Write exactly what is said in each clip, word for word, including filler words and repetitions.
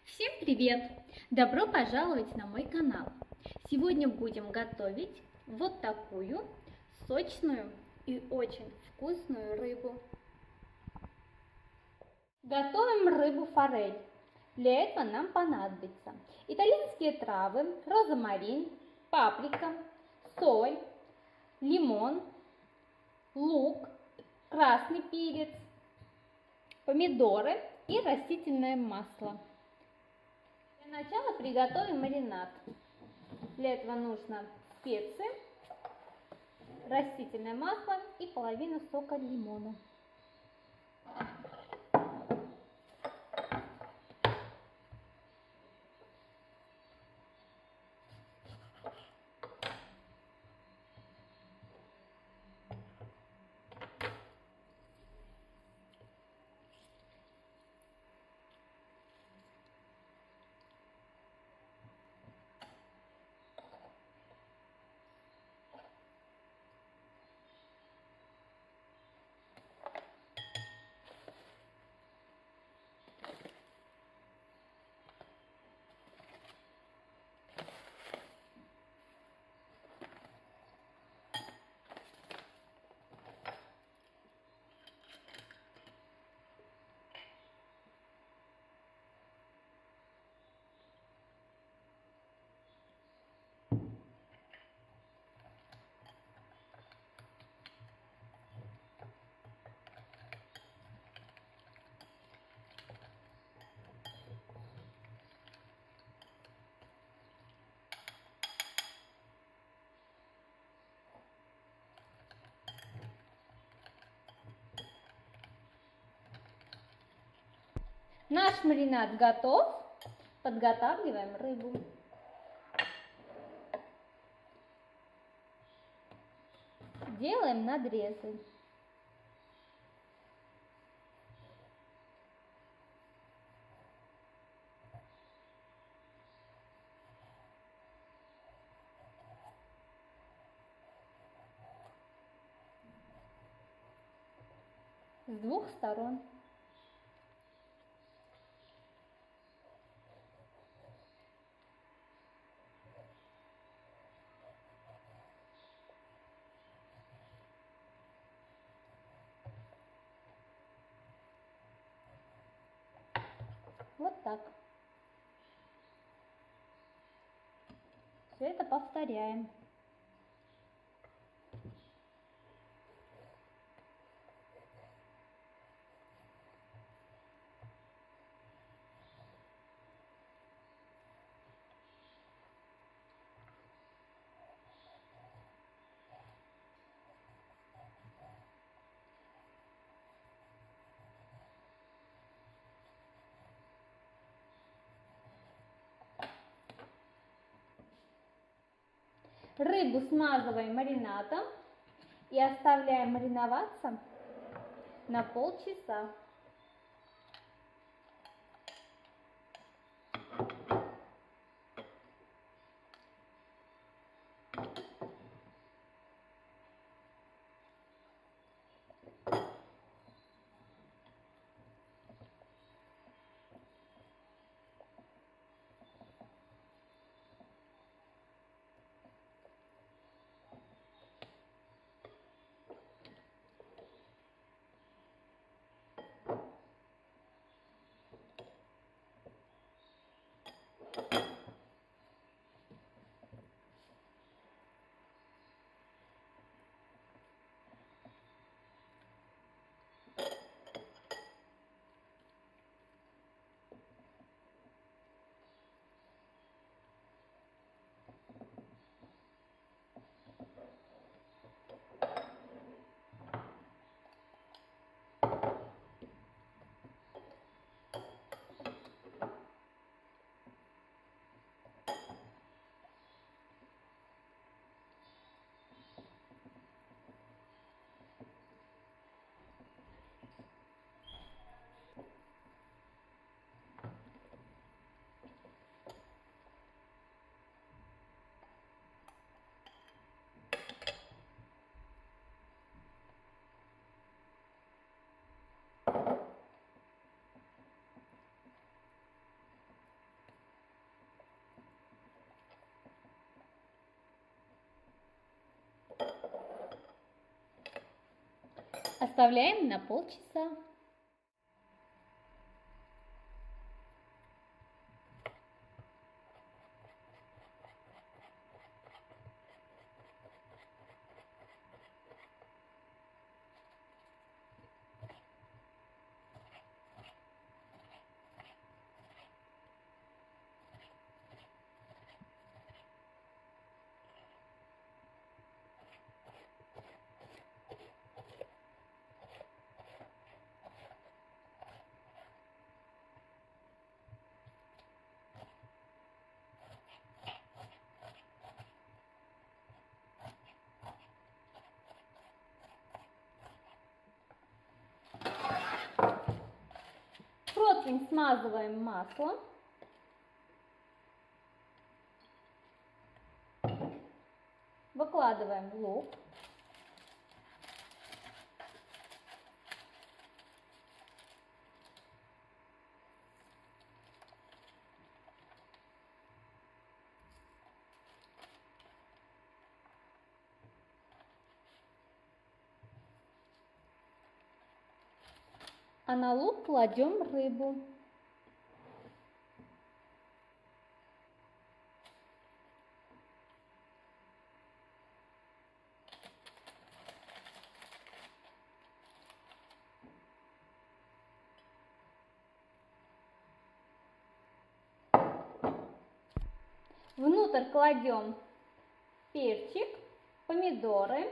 Всем привет! Добро пожаловать на мой канал! Сегодня будем готовить вот такую сочную и очень вкусную рыбу. Готовим рыбу-форель. Для этого нам понадобится итальянские травы, розмарин, паприка, соль, лимон, лук, красный перец, помидоры и растительное масло. Для начала приготовим маринад. Для этого нужно специи, растительное масло и половину сока лимона. Наш маринад готов. Подготавливаем рыбу. Делаем надрезы. С двух сторон. Вот так. Все это повторяем. Рыбу смазываем маринадом и оставляем мариноваться на полчаса. Оставляем на полчаса. Противень смазываем маслом. Выкладываем лук. А на лук кладем рыбу. Внутрь кладем перчик, помидоры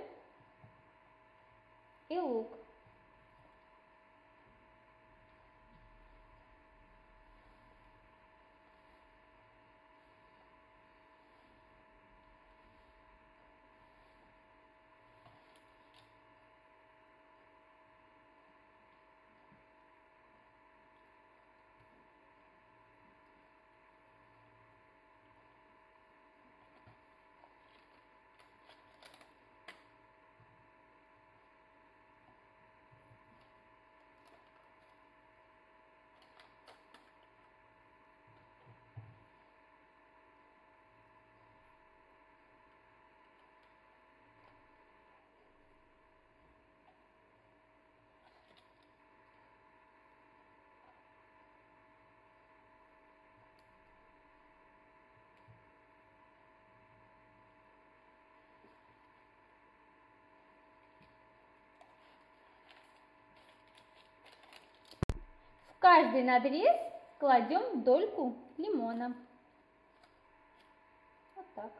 и лук. В каждый надрез кладем дольку лимона. Вот так.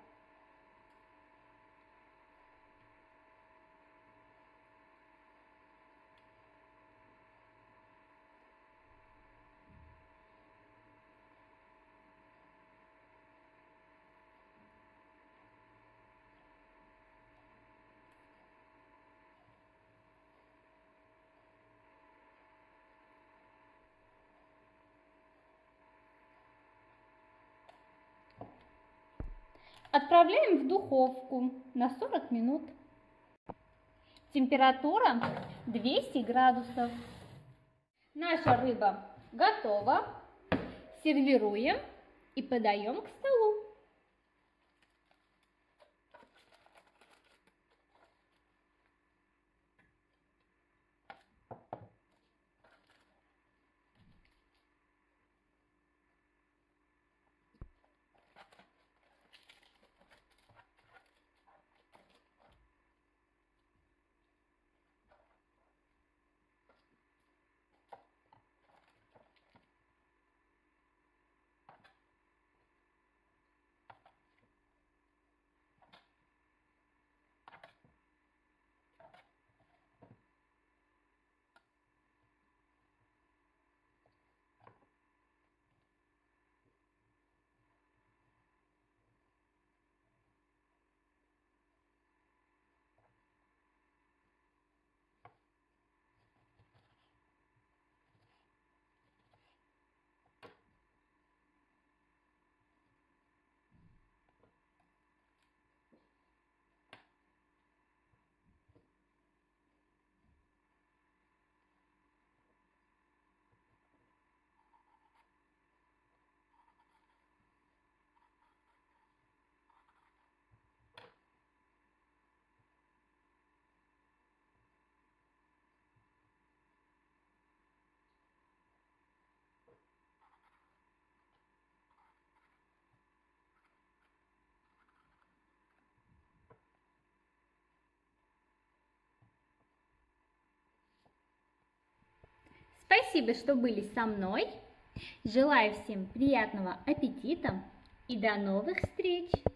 Отправляем в духовку на сорок минут. Температура двести градусов. Наша рыба готова. Сервируем и подаем к столу. Спасибо, что были со мной. Желаю всем приятного аппетита и до новых встреч!